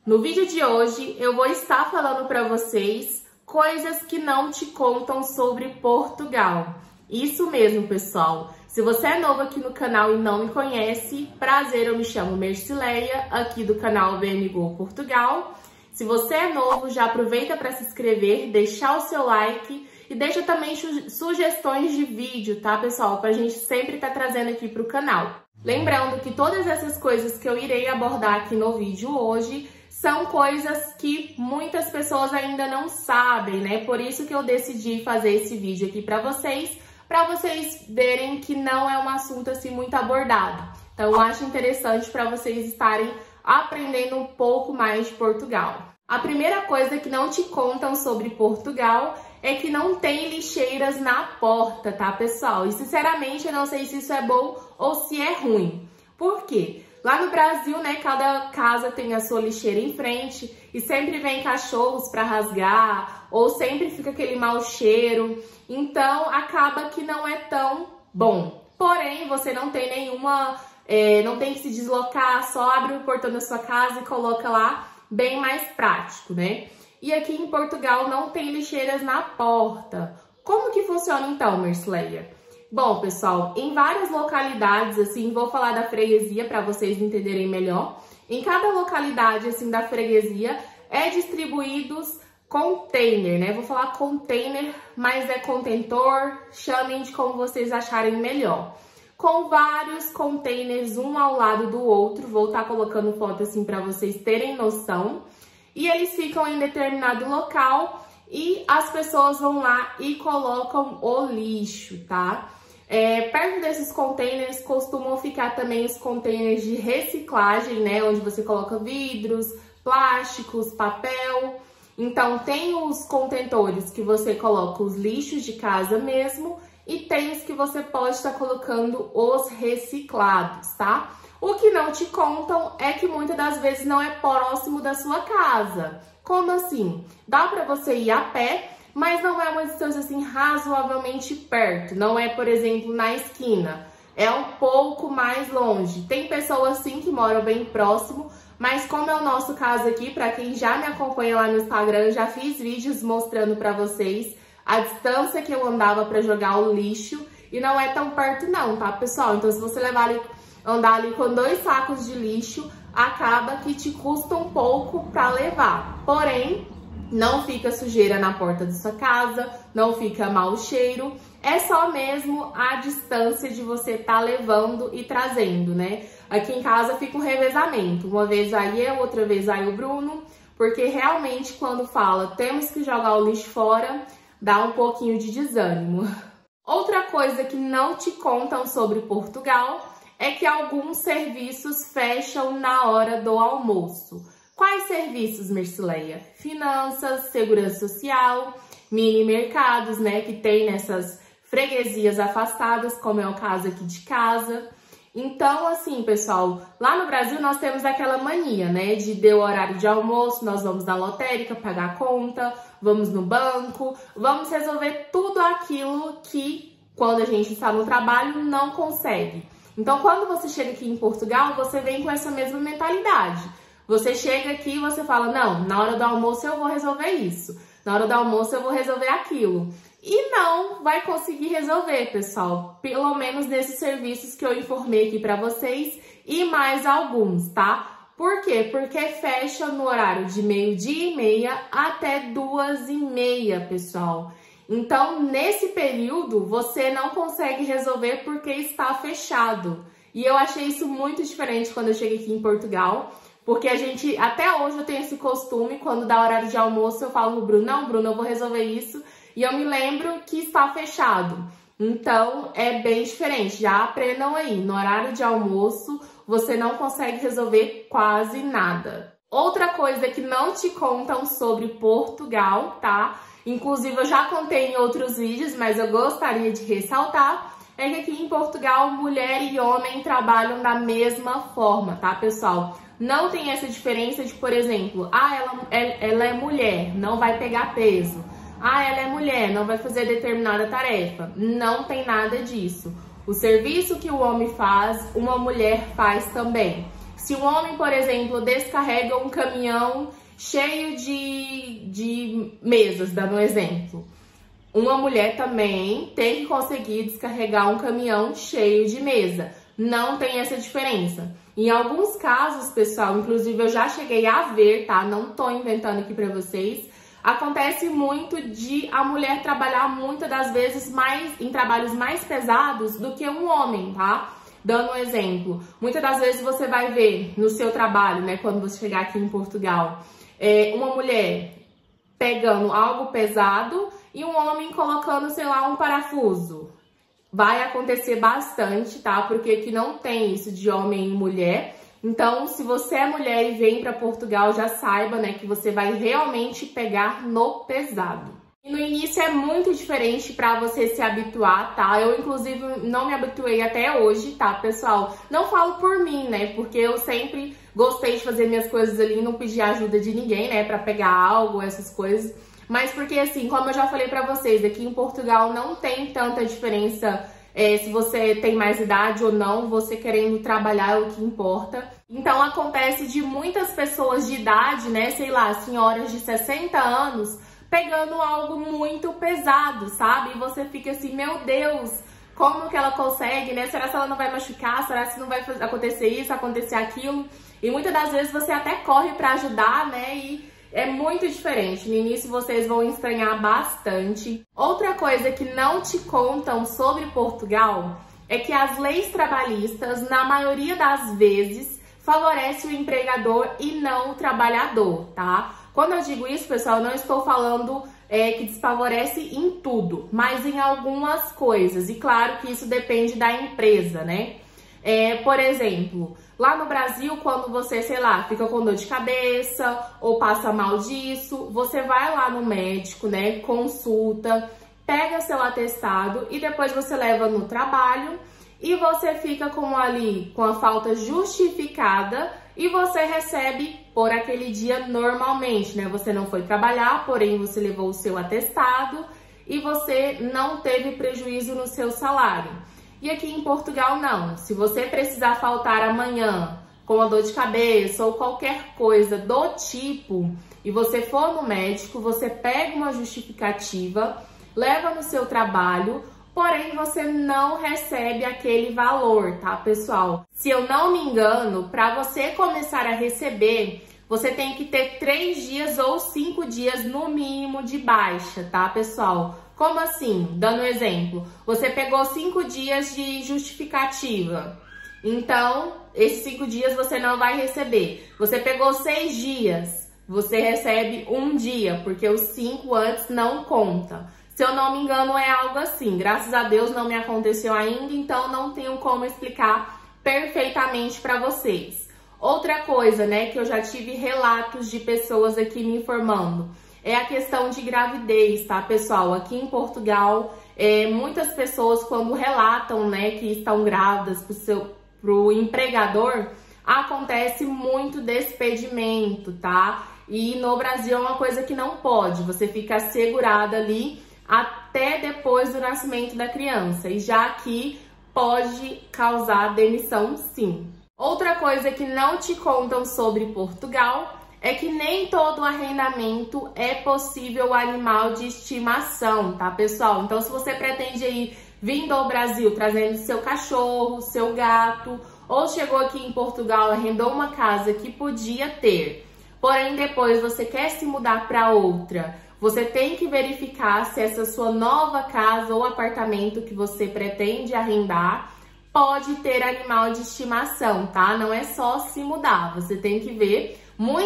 No vídeo de hoje eu vou estar falando para vocês coisas que não te contam sobre Portugal. Isso mesmo, pessoal. Se você é novo aqui no canal e não me conhece, prazer, eu me chamo Mercileia, aqui do canal VMGO Portugal. Se você é novo, já aproveita para se inscrever, deixar o seu like e deixa também sugestões de vídeo, tá, pessoal? Pra gente sempre estar trazendo aqui pro canal. Lembrando que todas essas coisas que eu irei abordar aqui no vídeo hoje são coisas que muitas pessoas ainda não sabem, né? Por isso que eu decidi fazer esse vídeo aqui para vocês verem que não é um assunto assim muito abordado. Então eu acho interessante para vocês estarem aprendendo um pouco mais de Portugal. A primeira coisa que não te contam sobre Portugal é que não tem lixeiras na porta, tá, pessoal? E sinceramente eu não sei se isso é bom ou se é ruim. Por quê? Lá no Brasil, né, cada casa tem a sua lixeira em frente e sempre vem cachorros para rasgar ou sempre fica aquele mau cheiro. Então, acaba que não é tão bom. Porém, você não tem nenhuma... não tem que se deslocar, só abre o portão da sua casa e coloca lá, bem mais prático, né? E aqui em Portugal não tem lixeiras na porta. Como que funciona então, Mercileia? Bom, pessoal, em várias localidades, assim, vou falar da freguesia para vocês entenderem melhor. Em cada localidade, assim, da freguesia é distribuídos container, né? Vou falar container, mas é contentor, chamem de como vocês acharem melhor. Com vários containers, um ao lado do outro, vou estar colocando foto assim para vocês terem noção. E eles ficam em determinado local e as pessoas vão lá e colocam o lixo, tá? Perto desses containers costumam ficar também os containers de reciclagem, né? Onde você coloca vidros, plásticos, papel. Então, tem os contentores que você coloca os lixos de casa mesmo e tem os que você pode estar colocando os reciclados, tá? O que não te contam é que muitas das vezes não é próximo da sua casa. Como assim? Dá para você ir a pé, mas não é uma distância assim razoavelmente perto. Não é, por exemplo, na esquina. É um pouco mais longe. Tem pessoas assim que moram bem próximo, mas como é o nosso caso aqui, para quem já me acompanha lá no Instagram, já fiz vídeos mostrando para vocês a distância que eu andava para jogar o lixo e não é tão perto não, tá, pessoal? Então, se você andar ali com 2 sacos de lixo, acaba que te custa um pouco para levar. Porém, não fica sujeira na porta da sua casa, não fica mau cheiro. É só mesmo a distância de você estar levando e trazendo, né? Aqui em casa fica um revezamento. Uma vez vai eu, outra vez vai o Bruno, porque realmente quando fala temos que jogar o lixo fora, dá um pouquinho de desânimo. Outra coisa que não te contam sobre Portugal é que alguns serviços fecham na hora do almoço. Quais serviços, Mercileia? Finanças, segurança social, mini mercados, né, que tem nessas freguesias afastadas, como é o caso aqui de casa. Então, assim, pessoal, lá no Brasil nós temos aquela mania, né, de deu horário de almoço, nós vamos na lotérica pagar a conta, vamos no banco, vamos resolver tudo aquilo que, quando a gente está no trabalho, não consegue. Então, quando você chega aqui em Portugal, você vem com essa mesma mentalidade. Você chega aqui e você fala, não, na hora do almoço eu vou resolver isso, na hora do almoço eu vou resolver aquilo. E não vai conseguir resolver, pessoal, pelo menos nesses serviços que eu informei aqui pra vocês e mais alguns, tá? Por quê? Porque fecha no horário de 12h30 até 2h30, pessoal. Então, nesse período, você não consegue resolver porque está fechado. E eu achei isso muito diferente quando eu cheguei aqui em Portugal, porque até hoje eu tenho esse costume, quando dá horário de almoço, eu falo pro Bruno, não, Bruno, eu vou resolver isso. E eu me lembro que está fechado. Então, é bem diferente. Já aprendam aí, no horário de almoço, você não consegue resolver quase nada. Outra coisa que não te contam sobre Portugal, tá? Inclusive, eu já contei em outros vídeos, mas eu gostaria de ressaltar, é que aqui em Portugal, mulher e homem trabalham da mesma forma, tá, pessoal? Não tem essa diferença de, por exemplo, ela é mulher, não vai pegar peso. Ela é mulher, não vai fazer determinada tarefa. Não tem nada disso. O serviço que o homem faz, uma mulher faz também. Se um homem, por exemplo, descarrega um caminhão cheio de mesas, dando um exemplo, uma mulher também tem que conseguir descarregar um caminhão cheio de mesa. Não tem essa diferença. Em alguns casos, pessoal, inclusive eu já cheguei a ver, tá? Não tô inventando aqui pra vocês. Acontece muito de a mulher trabalhar muitas das vezes em trabalhos mais pesados do que um homem, tá? Dando um exemplo, muitas das vezes você vai ver no seu trabalho, né, quando você chegar aqui em Portugal, uma mulher pegando algo pesado e um homem colocando, sei lá, um parafuso. Vai acontecer bastante, tá? Porque aqui não tem isso de homem e mulher. Então, se você é mulher e vem para Portugal, já saiba, né, que você vai realmente pegar no pesado. E no início é muito diferente para você se habituar, tá? Eu, inclusive, não me habituei até hoje, tá, pessoal? Não falo por mim, né? Porque eu sempre gostei de fazer minhas coisas ali e não pedir ajuda de ninguém, né? Para pegar algo, essas coisas. Mas porque, assim, como eu já falei pra vocês, aqui em Portugal não tem tanta diferença se você tem mais idade ou não, você querendo trabalhar é o que importa. Então acontece de muitas pessoas de idade, né, sei lá, senhoras de 60 anos, pegando algo muito pesado, sabe? E você fica assim, meu Deus, como que ela consegue, né? Será que ela não vai machucar? Será que não vai acontecer isso, acontecer aquilo? E muitas das vezes você até corre pra ajudar, né? E é muito diferente. No início vocês vão estranhar bastante. Outra coisa que não te contam sobre Portugal é que as leis trabalhistas, na maioria das vezes, favorecem o empregador e não o trabalhador, tá? Quando eu digo isso, pessoal, eu não estou falando que desfavorece em tudo, mas em algumas coisas. E claro que isso depende da empresa, né? Por exemplo, lá no Brasil, quando você, sei lá, fica com dor de cabeça ou passa mal disso, você vai lá no médico, né, consulta, pega seu atestado e depois você leva no trabalho e você fica com a falta justificada e você recebe por aquele dia normalmente, né? Você não foi trabalhar, porém você levou o seu atestado e você não teve prejuízo no seu salário. E aqui em Portugal não. Se você precisar faltar amanhã com a dor de cabeça ou qualquer coisa do tipo e você for no médico, você pega uma justificativa, leva no seu trabalho, porém você não recebe aquele valor, tá, pessoal? Se eu não me engano, para você começar a receber, você tem que ter 3 dias ou 5 dias no mínimo de baixa, tá, pessoal? Como assim? Dando um exemplo, você pegou 5 dias de justificativa, então esses 5 dias você não vai receber. Você pegou 6 dias, você recebe 1 dia, porque os 5 antes não conta. Se eu não me engano é algo assim, graças a Deus não me aconteceu ainda, então não tenho como explicar perfeitamente para vocês. Outra coisa, né, que eu já tive relatos de pessoas aqui me informando, é a questão de gravidez, tá, pessoal? Aqui em Portugal, muitas pessoas quando relatam, né, que estão grávidas pro empregador, acontece muito despedimento, tá? E no Brasil é uma coisa que não pode, você fica segurada ali até depois do nascimento da criança. E já aqui pode causar demissão, sim. Outra coisa que não te contam sobre Portugal é que nem todo arrendamento é possível animal de estimação, tá, pessoal? Então, se você pretende aí vir do Brasil trazendo seu cachorro, seu gato, ou chegou aqui em Portugal, arrendou uma casa que podia ter, porém depois você quer se mudar para outra, você tem que verificar se essa sua nova casa ou apartamento que você pretende arrendar pode ter animal de estimação, tá? Não é só se mudar, você tem que ver.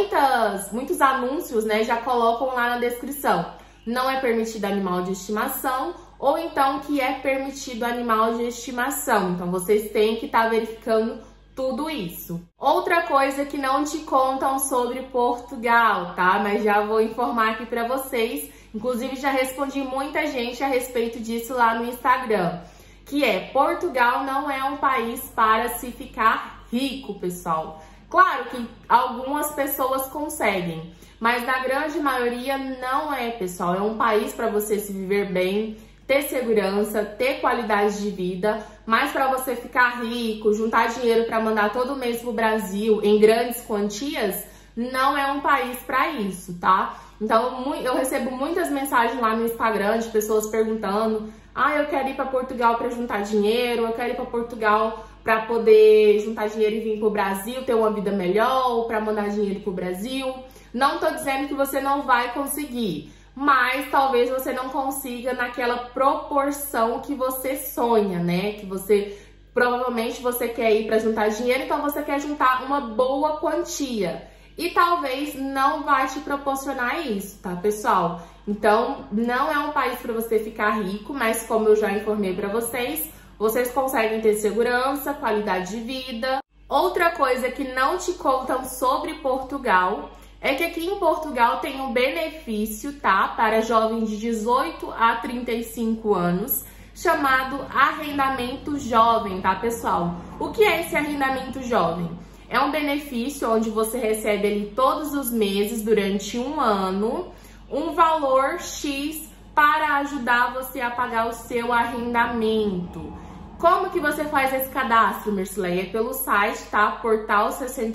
Muitos anúncios, né, já colocam lá na descrição. Não é permitido animal de estimação ou então que é permitido animal de estimação. Então vocês têm que estar verificando tudo isso. Outra coisa que não te contam sobre Portugal, tá? Mas já vou informar aqui pra vocês. Inclusive já respondi muita gente a respeito disso lá no Instagram. Que Portugal não é um país para se ficar rico, pessoal. Claro que algumas pessoas conseguem, mas na grande maioria não é, pessoal. É um país para você se viver bem, ter segurança, ter qualidade de vida, mas para você ficar rico, juntar dinheiro para mandar todo mês pro Brasil em grandes quantias, não é um país para isso, tá? Então eu recebo muitas mensagens lá no Instagram de pessoas perguntando: ah, eu quero ir para Portugal para juntar dinheiro, eu quero ir para Portugal para poder juntar dinheiro e vir pro Brasil, ter uma vida melhor, ou para mandar dinheiro pro Brasil. Não tô dizendo que você não vai conseguir, mas talvez você não consiga naquela proporção que você sonha, né? Que você provavelmente você quer ir para juntar dinheiro, então você quer juntar uma boa quantia. E talvez não vai te proporcionar isso, tá, pessoal? Então, não é um país para você ficar rico, mas como eu já informei para vocês, vocês conseguem ter segurança, qualidade de vida. Outra coisa que não te contam sobre Portugal é que aqui em Portugal tem um benefício, tá, para jovens de 18 a 35 anos, chamado arrendamento jovem, tá, pessoal? O que é esse arrendamento jovem? É um benefício onde você recebe ali todos os meses, durante um ano, um valor X para ajudar você a pagar o seu arrendamento. Como que você faz esse cadastro, Mircilei? É pelo site, tá? Portal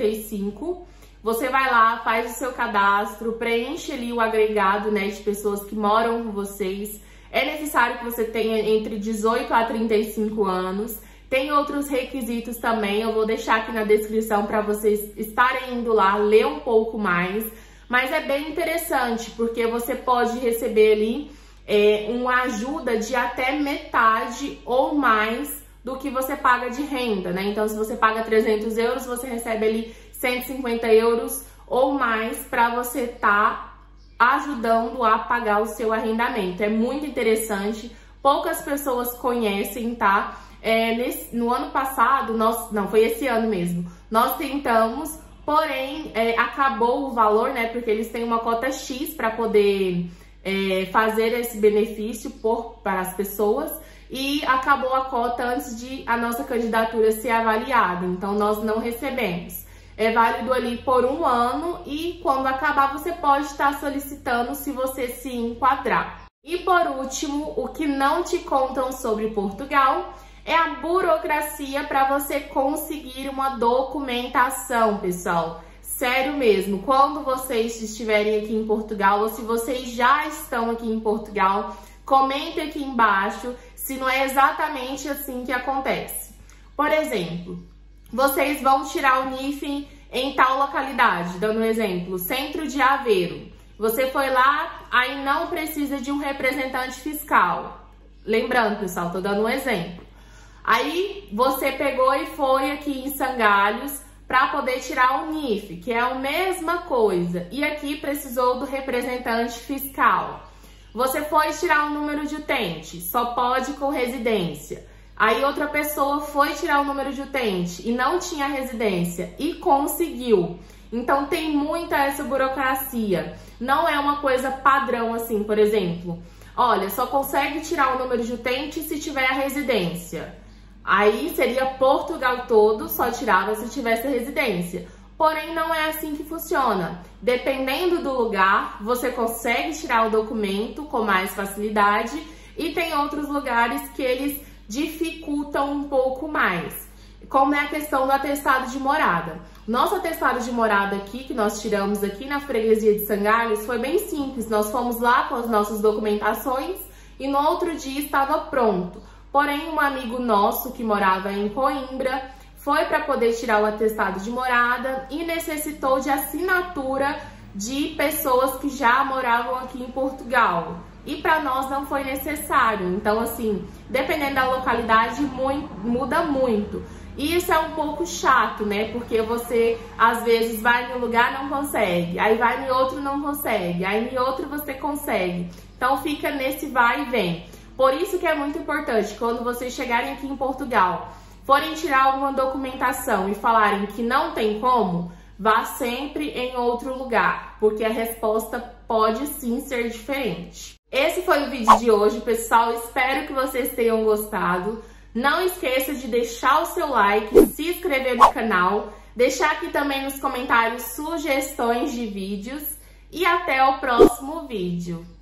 65. Você vai lá, faz o seu cadastro, preenche ali o agregado, né, de pessoas que moram com vocês. É necessário que você tenha entre 18 a 35 anos. Tem outros requisitos também, eu vou deixar aqui na descrição para vocês estarem indo lá, ler um pouco mais. Mas é bem interessante, porque você pode receber ali uma ajuda de até metade ou mais do que você paga de renda, né? Então, se você paga 300 euros, você recebe ali 150 euros ou mais para você estar ajudando a pagar o seu arrendamento. É muito interessante, poucas pessoas conhecem, tá? No ano passado, não, foi esse ano mesmo, nós tentamos, porém acabou o valor, né? Porque eles têm uma cota X para poder fazer esse benefício para as pessoas, e acabou a cota antes de a nossa candidatura ser avaliada, então nós não recebemos. É válido ali por um ano e quando acabar você pode estar solicitando se você se enquadrar. E por último, o que não te contam sobre Portugal é a burocracia para você conseguir uma documentação, pessoal. Sério mesmo, quando vocês estiverem aqui em Portugal, ou se vocês já estão aqui em Portugal, comente aqui embaixo se não é exatamente assim que acontece. Por exemplo, vocês vão tirar o NIF em tal localidade, dando um exemplo, Centro de Aveiro. Você foi lá, aí não precisa de um representante fiscal. Lembrando, pessoal, tô dando um exemplo. Aí você pegou e foi aqui em Sangalhos para poder tirar o NIF, que é a mesma coisa. E aqui precisou do representante fiscal. Você foi tirar o número de utente, só pode com residência. Aí outra pessoa foi tirar o número de utente e não tinha residência e conseguiu. Então tem muita essa burocracia. Não é uma coisa padrão assim, por exemplo. Olha, só consegue tirar o número de utente se tiver a residência. Aí seria Portugal todo, só tirava se tivesse residência. Porém, não é assim que funciona. Dependendo do lugar, você consegue tirar o documento com mais facilidade e tem outros lugares que eles dificultam um pouco mais. Como é a questão do atestado de morada. Nosso atestado de morada aqui, que nós tiramos aqui na freguesia de Sangalhos, foi bem simples. Nós fomos lá com as nossas documentações e no outro dia estava pronto. Porém, um amigo nosso que morava em Coimbra foi para poder tirar o atestado de morada e necessitou de assinatura de pessoas que já moravam aqui em Portugal. E para nós não foi necessário. Então, assim, dependendo da localidade, muda muito. E isso é um pouco chato, né? Porque você, às vezes, vai em um lugar e não consegue. Aí vai em outro e não consegue. Aí em outro você consegue. Então, fica nesse vai e vem. Por isso que é muito importante, quando vocês chegarem aqui em Portugal, forem tirar alguma documentação e falarem que não tem como, vá sempre em outro lugar, porque a resposta pode sim ser diferente. Esse foi o vídeo de hoje, pessoal. Espero que vocês tenham gostado. Não esqueça de deixar o seu like, se inscrever no canal, deixar aqui também nos comentários sugestões de vídeos e até o próximo vídeo.